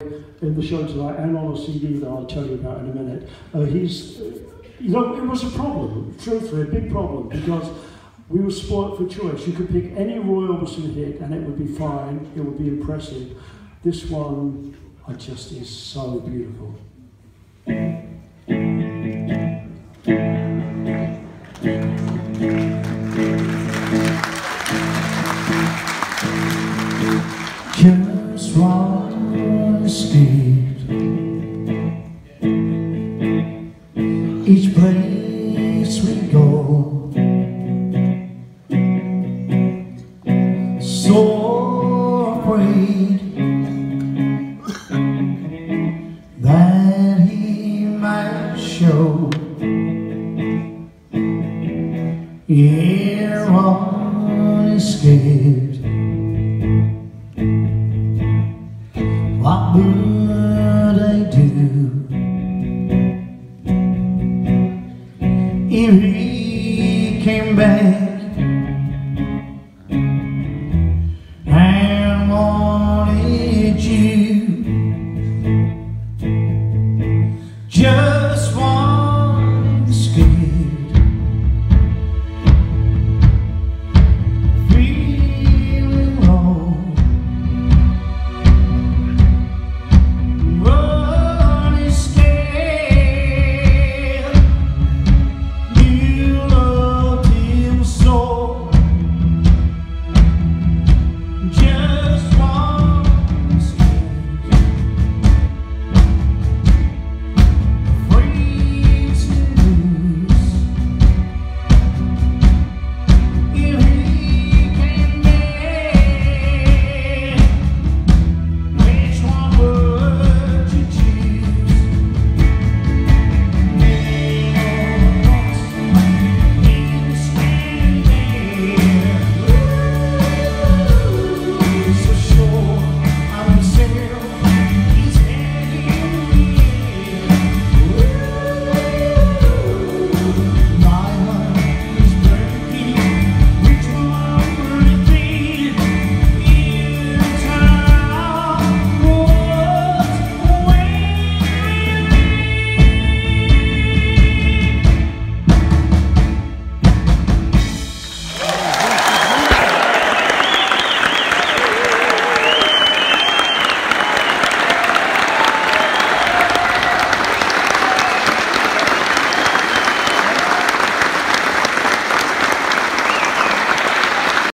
in the show tonight and on a CD that I'll tell you about in a minute. You know, it was a problem, truthfully, a big problem, because we were spoilt for choice. You could pick any Roy Orbison hit and it would be fine, it would be impressive. This one, just is so beautiful. Just one stay.